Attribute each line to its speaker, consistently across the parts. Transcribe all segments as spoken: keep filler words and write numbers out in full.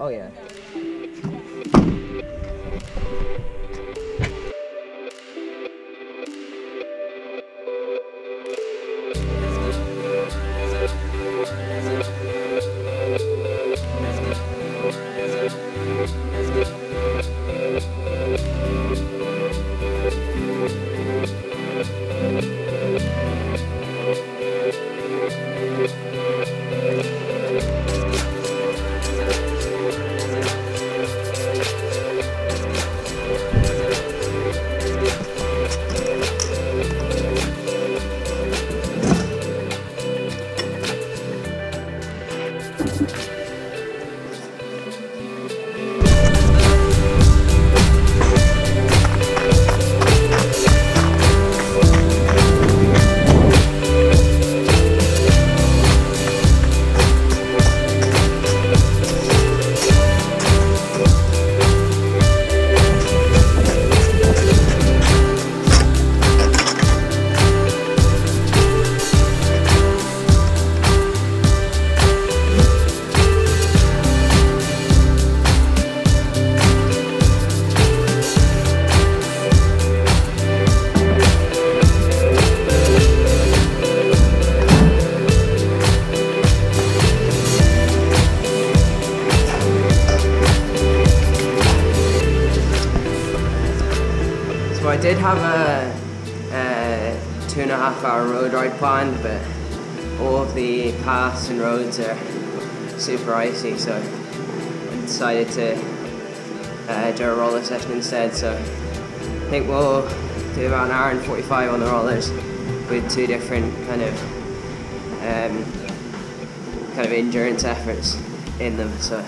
Speaker 1: Oh yeah. So I did have a, a two and a half hour road ride planned, but all of the paths and roads are super icy, so I decided to uh, do a roller session instead. So I think we'll do about an hour and forty-five on the rollers with two different kind of um, kind of endurance efforts in them. So.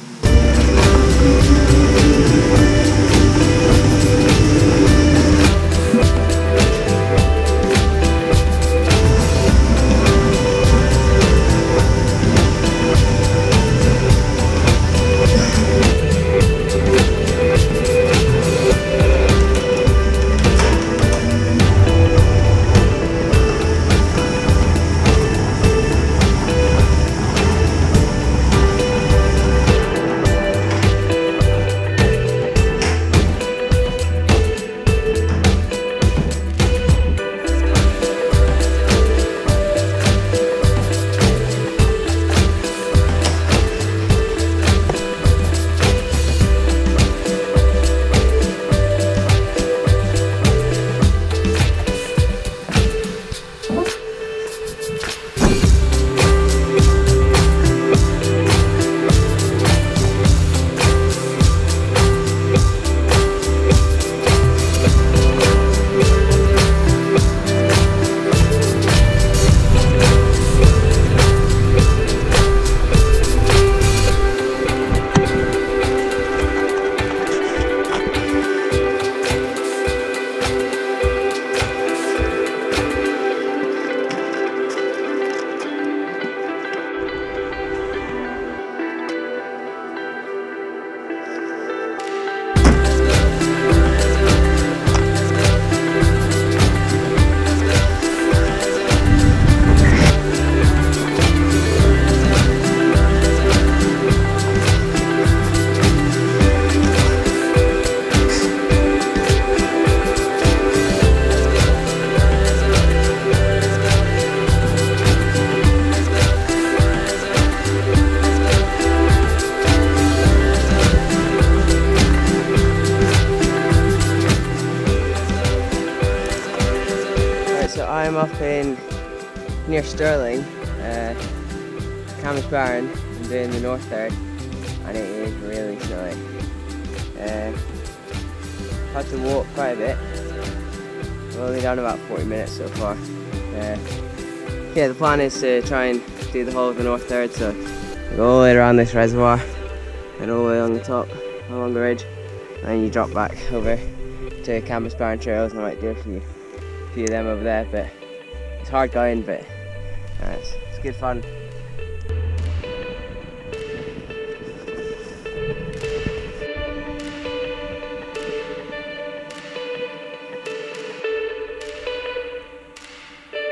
Speaker 1: So I'm up in near Stirling, uh, Cambusbarron. I'm doing the North Third, and it is really snowy. Uh, had to walk quite a bit. We've only done about forty minutes so far. Uh, yeah, the plan is to try and do the whole of the North Third, so go all the way around this reservoir and all the way on the top, along the ridge, and you drop back over to Cambusbarron Trails. I might do a few. few of them over there, but it's hard going, but uh, it's, it's good fun.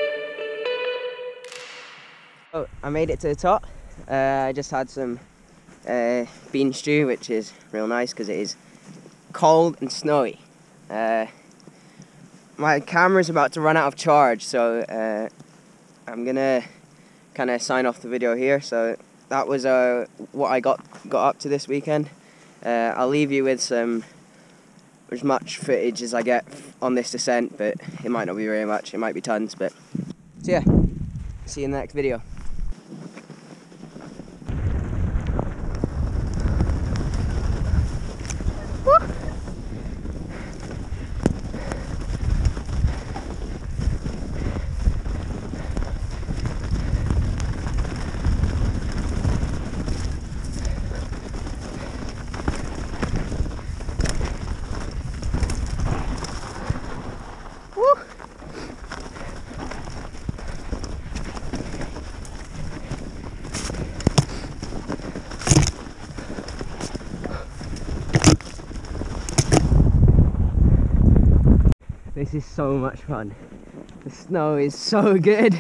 Speaker 1: Oh, I made it to the top. Uh, I just had some uh, bean stew, which is real nice because it is cold and snowy. Uh, my camera's about to run out of charge, so uh, I'm gonna kind of sign off the video here. So that was uh, what I got got up to this weekend. Uh, I'll leave you with some as much footage as I get on this descent, but it might not be very much. It might be tons, but so yeah. See you in the next video. This is so much fun. The snow is so good.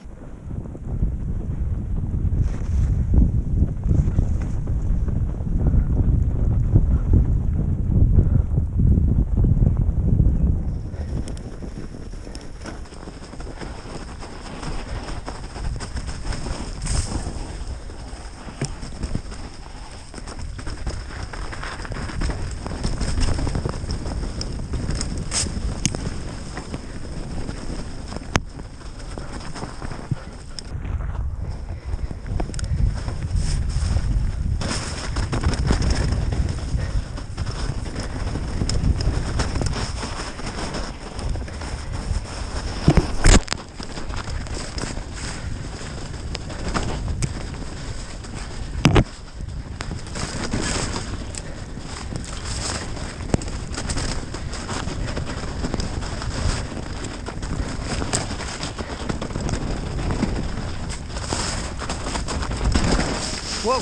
Speaker 1: Whoa!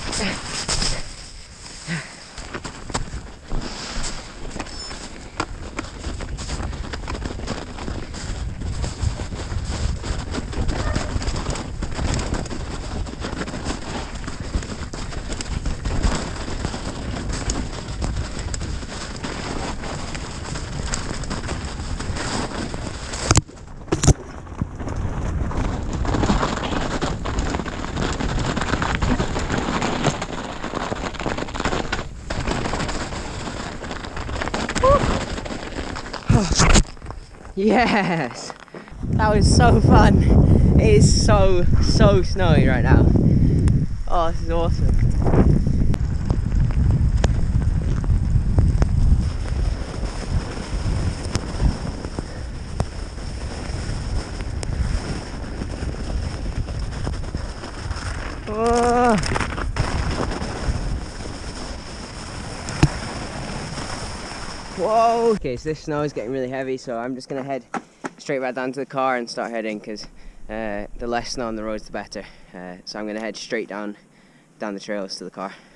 Speaker 1: Yes! That was so fun. It is so, so snowy right now. Oh, this is awesome. Oh. Whoa! Okay, so this snow is getting really heavy, so I'm just gonna head straight back down to the car and start heading, because uh, the less snow on the roads the better. Uh, so I'm gonna head straight down down the trails to the car.